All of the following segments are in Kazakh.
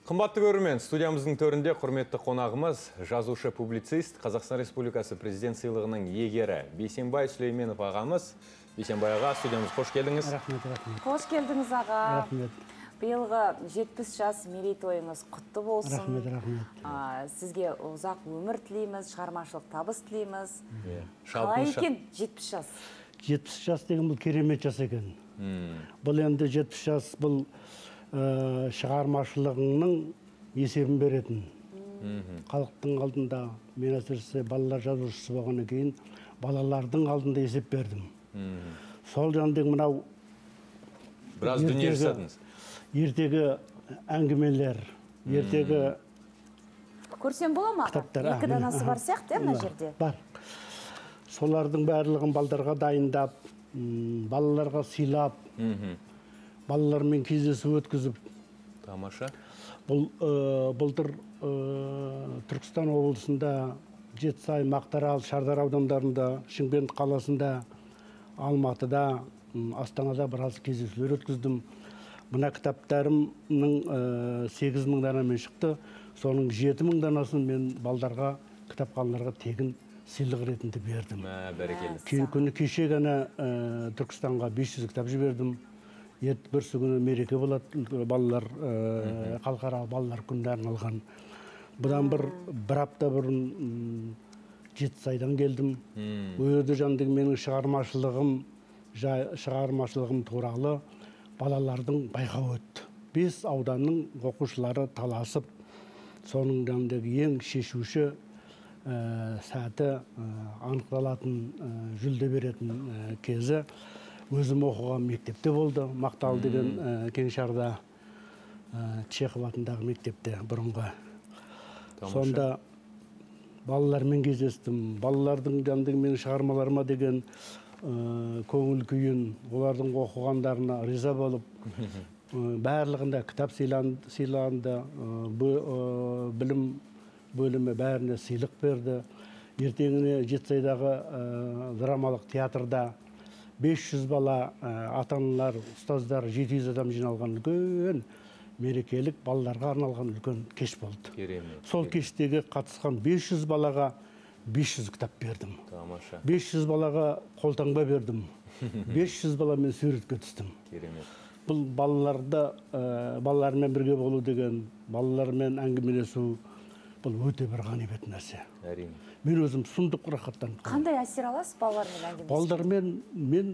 Қымбатты көрермен, студиямыздың төрінде құрметті қонағымыз, жазушы публицист, Қазақстан Республикасы президент сыйлығының иегері Бейсенбай Сүлейменов ағамыз. Бейсенбай аға, студиямыз қош келдіңіз. Рахмет, рахмет. Қош келдіңіз аға. Рахмет. Биылғы 70 жас мерейтойыңыз құтты болсын. Рахмет, рахмет. Сізге ұзақ өмір тілейміз, шығармашылық табыс тілейміз. Қалай екен 70 жас? 70 жас деген бұл керемет жас екен. Бұл енді 70 жас бұл шығармашылығының есебін беретін. Халықтың алдында, мен әсіресе балалар жазушысы болғаннан кейін, балалардың алдында есеп бердім. Сол жандың мынау біраз дүние жасадыңыз. Ертегі әңгімелер, ертегі көрсем бола ма? кітаптар. Екі данасы бар сияқты, мына жерде? Бар. Солардың барлығын балдарға дайындап, балаларға сыйлап, балалармен кездесу өткізіп. Тамаша. Былтыр Түркістан облысында, Жетісай, Мақтаарал, Шардар аудандарында, Шымкент қаласында, Алматыда, Астанада біраз кездесулер өткіздім. Мына кітаптарымның 8.000 данамен шықты. Соның 7.000 данасын мен балдарға, кітапханаларға тегін сыйлық ретінде бердім. Бәрекелді. Күні кеше ғана Түркістанға 500 кітап жібердім. Бірсі күні мереке болады, балалар, халықаралық балалар күніне арналған. Бұдан бір апта бұрын Жетісайдан келдім. Өйерде жандың менің шығармашылығым туралы балалардың байқауы өтті. 5 ауданның оқушылары таласып, соның жандығы ең шешуші сәті анықталатын жүлде беретін кезі өзім оқыған мектепте болды. Мақтал деген Кеңшарда Чехов атындағы мектепте бұрынғы. Сонда балалармен кездестім. Балалардың жандығы менің шығармаларыма деген көңіл күйін, олардың оқығандарына риза болып, барлығында кітап сыйланды, білім бөлімі бәріне сыйлық берді. Ертеңіне Жетісайдағы драмалық театрда 500 бала, ата-аналар, ұстаздар, 700 адам жиналған үлкен мерекелік балаларға арналған үлкен кеш болды. Сол кештегі қатысқан 500 балаға 500 кітап бердім. 500 балаға қолтаңба бердім. 500 баламен суретке түстім. Бұл балалармен бірге болу деген, балалармен әңгімелесу, бұл өте бір ғанибет нәрсе. Мен өзім сұмдық рахаттан. Қандай әсер аласыз балалармен әңгімелесу? Балалармен мен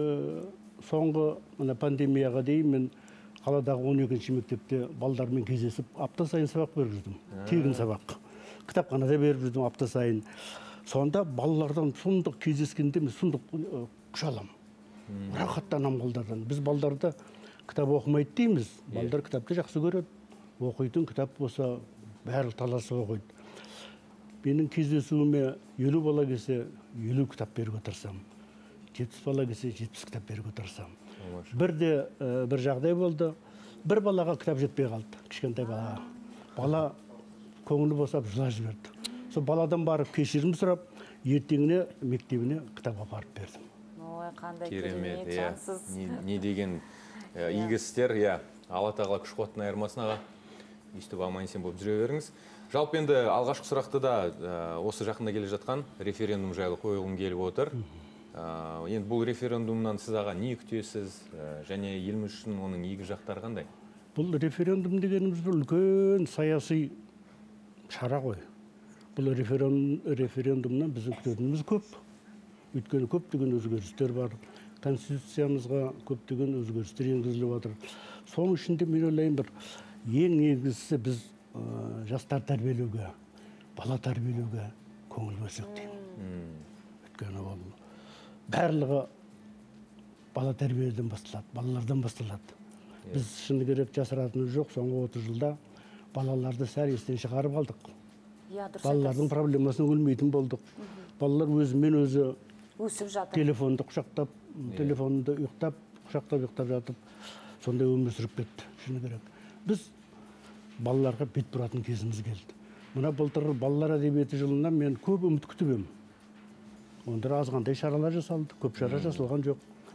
соңғы пандемияға дейін мен қаладағы 12-ші мектепте балалармен кездесіп, апта сайын сабақ беріп жүрдім. Тегін сабақ. Кітапханада беріп жүрдім апта сайын. Сонда балалардан сұмдық кездескенде мен сұмдық күш алам. Рахаттанам балалардан. Біз балаларды кітап оқымайды дейміз. Балалар кітапты жақсы көреді. Оқитын кітап болса бәрі таласып оқиды. Менің кездесуіме 50 бала келсе 50 кітап беруге тырысам. 70 бала келсе 70 кітап беруге тырысам. Бір жағдай болды. Бір балаға кітап жетпей қалды. Кішкентай балаға. Бала көңілі босап жылап жіберді. Сол баладан барып кешірім сұрап, ертеңіне мектебіне кітап апарып бердім. Ой, қандай керемет, жансыз. Не деген игі істер, Алла тағала күш қуатын айырмасын аға. Өйстіп аман-есен болып жүре беріңіз. Жалпы енді алғашқы сұрақты да осы жақында келе жатқан референдум жайлы қойылым келіп отыр. Енді бұл референдумнан сіз аға не күтесіз және еліміз үшін оның игі жақтары қандай? Бұл референдум дегеніміз бір үлкен саяси шара ғой. Бұл референдумнан біздің күтетініміз көп. Өйткені көптеген өзгерістер бар. Конституциямызға көптеген өзгерістер енгізіліп отыр. Соның ішінде мен ойлаймын бір ең негізгісі біз жастар тәрбиелеуге, бала тәрбиелеуге көңіл бөлсек деймін. Өйткені ол барлығы бала тәрбиеден басталады, балалардан басталады. Біз шыны керек жасыратынымыз жоқ, соңғы 30 жылда балаларды сәл естен шығарып алдық. Балалардың проблемасына өлмейтін болдық. Балалар өзімен өзі телефонды құшақтап, телефонды құшақтап жатып, сондай өмір сүріп кетті, шыны керек. Біз балаларға бет бұратын кезіміз келді. Мына былтыр балалар әдебиеті жылынан мен көп үміт күтіп ем. Онда азғандай шаралар жасалды, көп шара жасалған жоқ.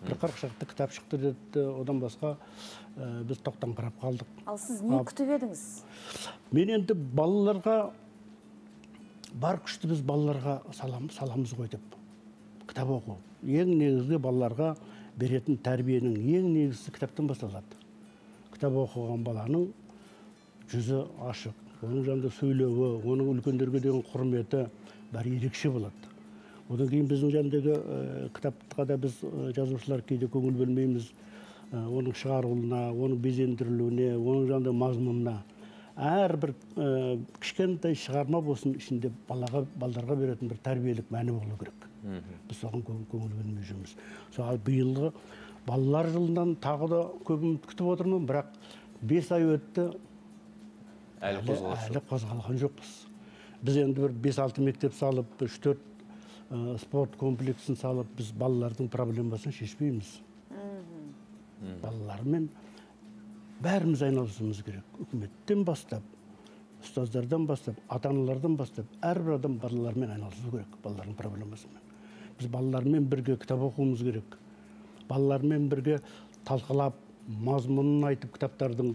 бір 40 шақты кітап шықты деді, одан басқа біз тоқтаңқырап қалдық. Ал сіз не күтіп едіңіз? Мен енді балаларға, бар күшті біз балаларға саламыз ғой деп, кітап оқу. Ең негізгі балаларға беретін тәрбиенің ең негізгі кітаптан басталады. Кітап оқыған баланың жүзі ашық, оның жанында сөйлеуі, оның үлкендерге деген құрметі бәрі ерекше болады. Одан кейін біздің жандағы кітапқа да біз жазушылар кейде көңіл бөлмейміз, оның шығарылуына, оның безендірілуіне, оның жанында мазмұнына. Әрбір кішкентай шығарма болсын ішінде балдарға беретін бір тәрбиелік мәні болу керек. Біз соған көңіл бөлмей жүрміз. Соған биылғы балалар жылынан тағы да көбін күтіп отырмын, бірақ 5 ай өтті, әлі қозғалған жоқпыз. Біз енді бір 5-6 мектеп салып, 3-4 спорт комплексін салып, біз балалардың проблемасын шешпейміз. Балалармен бәріміз айналысымыз керек. Үкіметтен бастап, ұстаздардан бастап, ата-аналардан бастап, әрбір адам балалармен айналысу керек, балалардың проблемасымен. Біз балалармен бірге кітап оқуымыз керек. Балалармен бірге талқылап, мазмұнын айтып кітаптардың,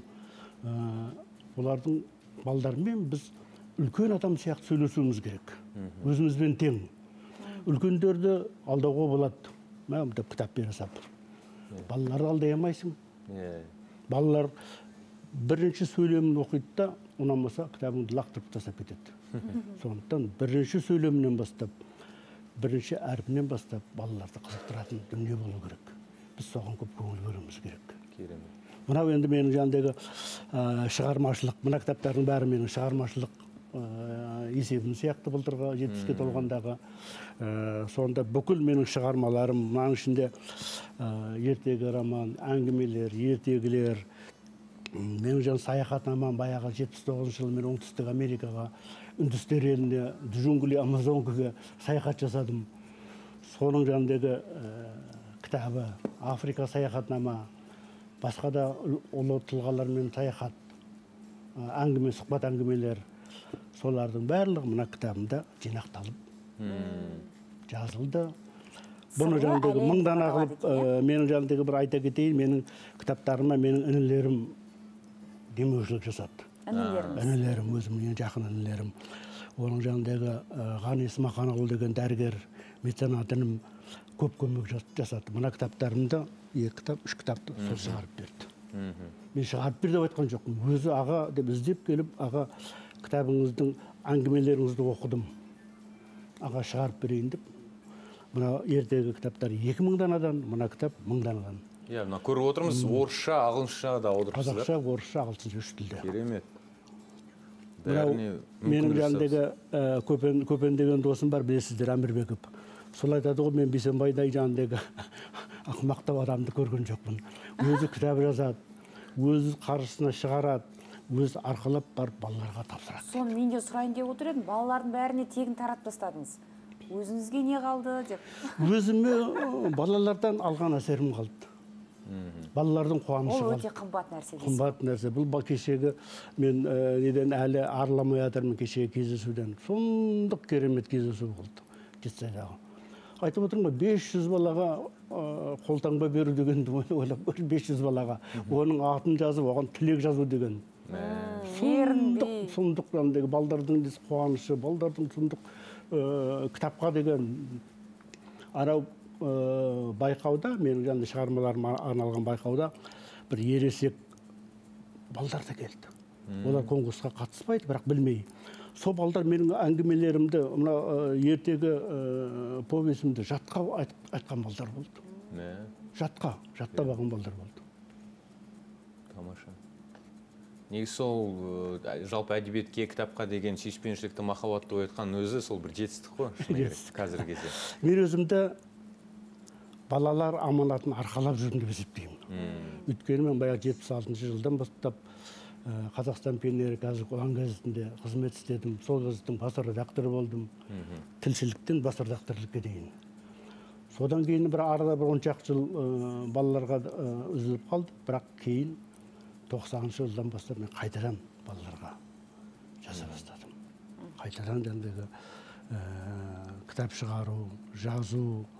олардың балалармен біз үлкен адам сияқты сөйлесуіміз керек. Өзімізбен тең. Үлкендерді алдауға болады. Мәм деп кітап бере сап. Балаларды алдай алмайсың. Балалар бірінші сөйлемін оқиды да, ұнамаса кітабыңды лақтырып тастап кетеді. Сондықтан бірінші сөйлемінен бастап, бірінші әрпінен бастап балаларды қызықтыратын дүние болу керек. Біз соған көп көңіл бөлуіміз керек. Мынау енді менің жанымдағы шығармашылық, мына кітаптардың бәрі менің шығармашылық есебім сияқты былтырғы 70-ке толғандағы. Сонда бүкіл менің шығармаларым, мұның ішінде ертегі роман, әңгімелер, ертегілер, менің жан саяхатнамам баяғы 79 жылы мен оңтүстік Америкаға, үндістер еліне, джунгли, Амазонкаға саяхат жасадым. Соның жанындағы кітабы, Африка саяхатнама, басқа да ұлы тұлғалармен саяхат, әңгіме, сұхбат әңгімелер, солардың барлығы мына кітабымда жинақталып жазылды. Бұны жанындағы мыңдан ағылып, менің жанындағы бір айта кетейін, менің кітаптарыма менің інілерім демеушілік жасады. Інілерім, өзімнен жақын інілерім. Оның жанындағы Ғани Смақанұлы деген дәрігер, меценат інім көп көмек жасады. Мына кітаптарымда 2 кітап, 3 кітапты сол шығарып берді. Мен шығарып бер деп айтқан жоқпын. Өзі аға деп іздеп келіп, аға кітабыңыздың әңгімелеріңізді оқыдым. Аға шығарып берейін деп. Мына ертегі кітаптар 2000 данадан, мына кітап 1000 данадан. Мына көріп отырмыз, орысша, ағылшынша да аударыпсыздар. Қазақша, орысша, ағылшынша 3 тілде. Керемет. Менің жанымдағы көпен деген досым бар, білесіздер, Әмірбеков. Сол айтады ғой, мен Бейсенбайдай жанымдағы ақымақтау адамды көрген жоқпын. Өзі кітап жазады, өзі қаржысына шығарады, өзі арқалап барып балаларға тапсырады. Соны мен де сұрайын деп отыр едім, балалардың бәріне тегін таратып тастадыңыз. Өзіңізге не қалды деп? Өзіме балалардан алған әсерім қалды. Балалардың қуанышы қалды. Ол өте қымбат нәрсе. Қымбат нәрсе. Бұл кешегі мен неден әлі арыламай жатырмын кешегі кездесуден. Сондық керемет кездесу болды. Жетісайдағы. Айтып отырмын ғой, 500 балаға қолтаңба беру дегенді ойлап көр, 500 балаға. Оның атын жазып, оған тілек жазу деген. Сұмдық балдардың қуанышы, балдардың сұмдық кітапқа деген арау байқауда, менің жанында шығармаларыма арналған байқауда бір ересек балдар да келді. Олар конкурсқа қатыспайды, бірақ білмей. Сол балдар менің әңгімелерімді, мына ертегі повесімді жатқа айтқан балдар болды. Жаттап алған балдар болды. Тамаша. Негізі сол жалпы әдебиетке, кітапқа деген сүйіспеншілікті, махаббатты оятқан өзі сол бір жетістік қой, қазіргі кезде. Мен өзімді балалар аманатын арқалап жүрдім деп есептеймін. Өйткені мен баяғы 76 жылдан бастап Қазақстан пионері газет ұлан газетінде қызмет істедім. Сол газеттің бас редакторы болдым. Тілшіліктен бас редакторлыққа дейін. Содан кейін бір арада бір 10 шақты жыл балаларға үзіліп қалды, бірақ кейін 90-шы жылдан бастап мен қайтадан балаларға жаза бастадым. Қайтадан жаңағы кітап шығару, жазу,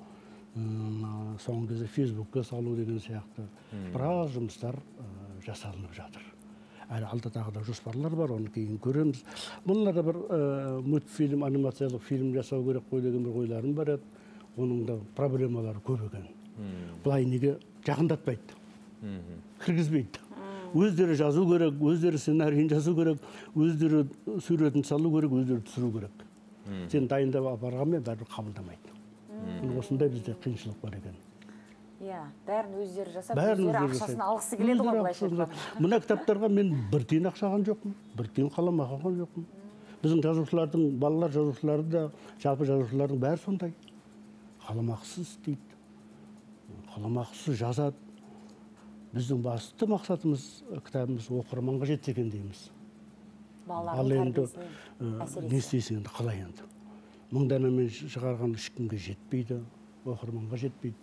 соңғы кезде фейсбукқа салу деген сияқты біраз жұмыстар жасалынып жатыр. Әлі алда тағы да жоспарлар бар, оны кейін көреміз. Бұнда да бір мультфильм, анимациялық фильм жасау керек қой деген бір ойларым бар еді. Оның да проблемалары көп екен. Бұлай неге жақындатпайды, кіргізбейді. Өздері жазу керек, өздері сценарийін жазу керек, өздері суретін салу керек, өздері түсіру керек. Сен дайындап апарғанмен бәрібір қабылдамайды. Осындай бізде қиыншылық бар екен. Иә, бәрін өздері жасап, өздері ақшасын алғысы келеді ғой былайша айтқанда. Мына кітаптарға мен бір тиын ақша алған жоқпын, бір тиын қаламақы алған жоқпын. Біздің жазушылардың, балалар жазушылары да, жалпы жазушылардың бәрі сондай. Қаламақысыз істейді, қаламақысыз жазады. Біздің басты мақсатымыз кітабымыз оқырманға жетсе екен дейміз. Балалардың тәрбиесіне әсер не істейсің енді, қалай енді? 1000 данамен шығарған ешкімге жетпейді, оқырманға жетпейді.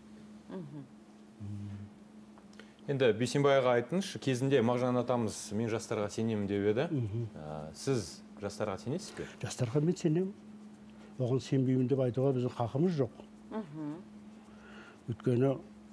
Енді Бейсенбай аға айтыңызшы, кезінде Мағжан атамыз мен жастарға сенемін деп еді. Сіз жастарға сенесіз бе? Жастарға мен сенемін. Оған сенбеймін деп айтуға біздің хақымыз жоқ. Өйткені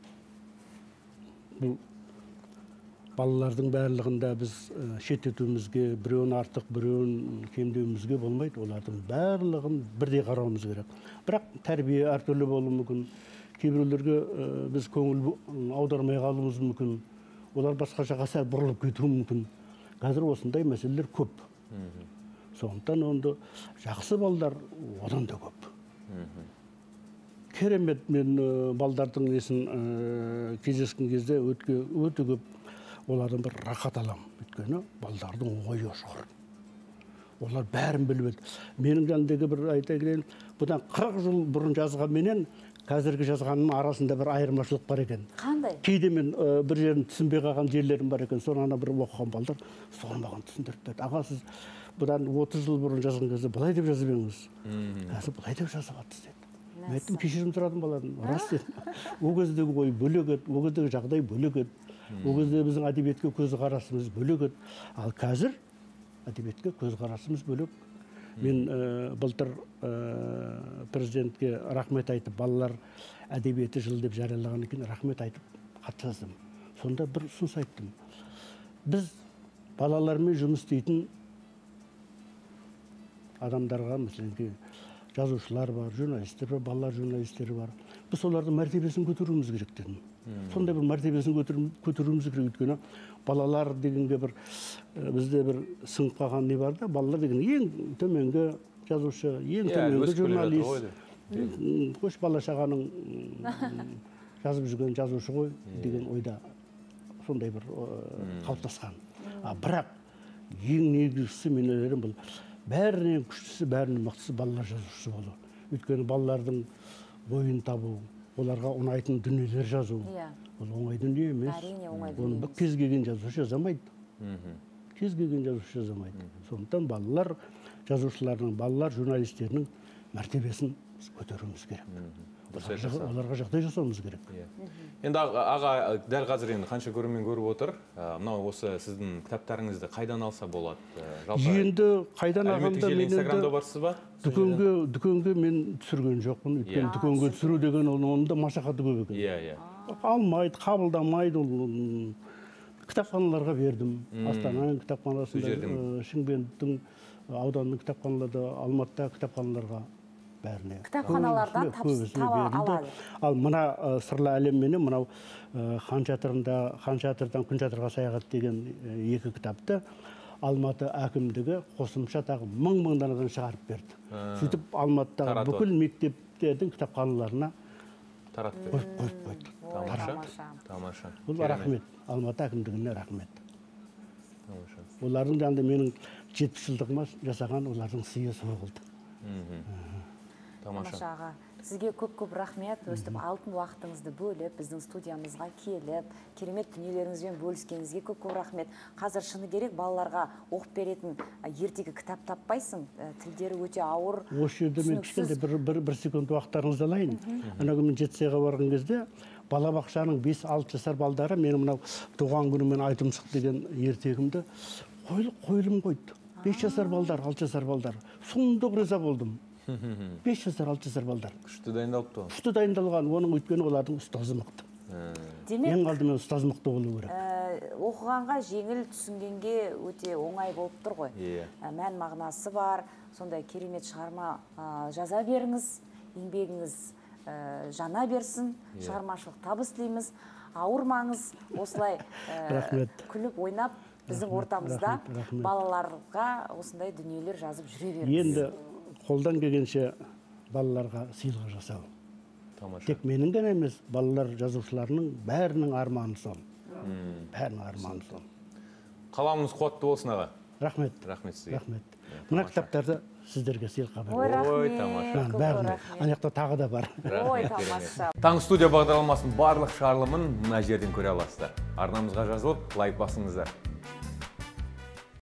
бұл балалардың барлығында біз шеттетуімізге, біреуін артық, біреуін кемдеуімізге болмайды. Олардың барлығын бірдей қарауымыз керек. Бірақ тәрбие әртүрлі болуы мүмкін. Кейбіреулерге біз көңіл аудармай қалуымыз мүмкін. Олар басқа жаққа сәл бұрылып кетуі мүмкін. Қазір осындай мәселелер көп. Сондықтан онда жақсы балдар одан да көп. Керемет, мен балдардың несін кездескен кезде өте көп олардан бір рахат аламын. Өйткені балдардың ойы ұшқыр. Олар бәрін біліп. Менің жанымдегі бір айта келейін, бұдан 40 жыл бұрын жазған менен қазіргі жазғаным арасында бір айырмашылық бар екен. Қандай? Кейде мен бір жерін түсінбей қалған жерлерім бар екен. Соны ана бір оқыған балдар соны маған түсіндіріп берді. Аға, сіз бұдан 30 жыл бұрын жазған кезде былай деп жазып едіңіз. Қазір былай деп жазып жатсыз деді. Мен айттым, кешірім сұрадым баладан. Рас дедім. Ол кездегі ой бөлек еді, ол кездегі жағдай бөлек еді. Ол кезде біздің әдебиетке көзқарасымыз бөлек еді. Ал қазір әдебиетке көзқарасымыз бөлек. Мен былтыр президентке рахмет айтып, балалар әдебиеті жыл деп жариялаған екен, рахмет айтып хат жаздым. Сонда бір ұсыныс айттым. Біз балалармен жұмыс істейтін адамдарға, мәселенге жазушылар бар, журналистер бар, балалар журналистері бар. Біз олардың мәртебесін көтеруіміз керек дедім. Сондай бір мәртебесін көтеруіміз керек. Өйткені балалар дегенге бір бізде бір сыңып қалған не бар да, балалар деген ең төменгі жазушы, ең төменгі журналист. Қош бала-шағаның жазып жүрген жазушы ғой деген ойда сондай бір қалыптасқан. Бірақ ең негізгісі мен ойлаймын, бұл бәрінен күштісі, бәрінен мықтысы балалар жазушысы болу. Өйткені балалардың ойын табу, оларға ұнайтын дүниелер жазу. Ол оңай дүние емес. Әрине оңай дүние емес. Оны кез келген жазушы жазамайды. Кез келген жазушы жазамайды. Сондықтан балалар жазушыларының, балалар журналистерінің мәртебесін көтеруіміз керек. Оларға жағдай жасауымыз керек. Енді аға дәл қазір енді қанша көрермен көріп отыр. Мынау осы сіздің кітаптарыңызды қайдан алса болады? Енді қайдан алғанда мен Инстаграмда барсыз ба? Дүкенге мен түсірген жоқпын. Өйткені дүкенге түсіру деген оның да машақаты көп екен. Алмайды, қабылдамайды. Кітапханаларға бердім. Астананың кітапханасында, Шымкенттің ауданның кітапханаларда, Алматыда кітапханаларға бәріне. Кітапханалардан таба алады. Ал мына сырлы әлем менен мынау Хан шатырдан Күн шатырға саяхат деген 2 кітапты Алматы әкімдігі қосымша тағы 1000 данадан шығарып берді. Сөйтіп Алматыдағы бүкіл мектептердің кітапханаларына қойып қойды. Тамаша. Бұл рахмет. Алматы әкімдігіне рахмет. Олардың жанында менің 70 жылдығыма жасаған олардың сыйы сол болды. Тамаша аға, сізге көп-көп рахмет. Өстіп алтын уақытыңызды бөліп, біздің студиямызға келіп, керемет дүниелеріңізбен бөліскеніңізге көп-көп рахмет. Қазір шыны керек балаларға оқып беретін ертегі кітап таппайсың, тілдері өте ауыр. Осы жерде мен кішкентай бір секунд уақыттарыңызды алайын. Анау мен жетісайға барған кезде балабақшаның 5-6 жасар балдары менің мынау туған күнімен айтымсық деген ертегімді қойылым қойды. 5 жасар балдар, 6 жасар балдар. Сұмдық риза болдым. 5 жасар 6 жасар балдар күшті дайындалыпты ғой. күшті дайындалған, оның өйткені олардың ұстазы мықты. демек Ең алдымен ұстаз мықты болу керек. оқығанға жеңіл, түсінгенге өте оңай болып тұр ғой. Иә. Мән мағынасы бар, сондай керемет шығарма жаза беріңіз, еңбегіңіз жана берсін, шығармашылық табыс тілейміз, ауырмаңыз, осылай Рахмет. күліп ойнап біздің ортамызда рахмет. балаларға осындай дүниелер жазып жүре беріңіз. Енді қолдан келгенше балаларға сыйлық жасау. Тамаша. Тек менің ғана емес, балалар жазушыларының бәрінің арманы сол. Бәрінің арманы сол. Қаламыңыз қуатты болсын аға. Рахмет. Рахмет сізге. Рахмет. Мына кітаптарды сіздерге сыйлыққа Ой, беремін. Ой, рахмет. тамаша. көп Бәріне. рахмет. Ана жақта тағы да бар. Ой, тамаша. Таң студия бағдарламасының барлық шығарылымын мына жерден көре аласыздар. Арнамызға жазылып, лайк басыңыздар.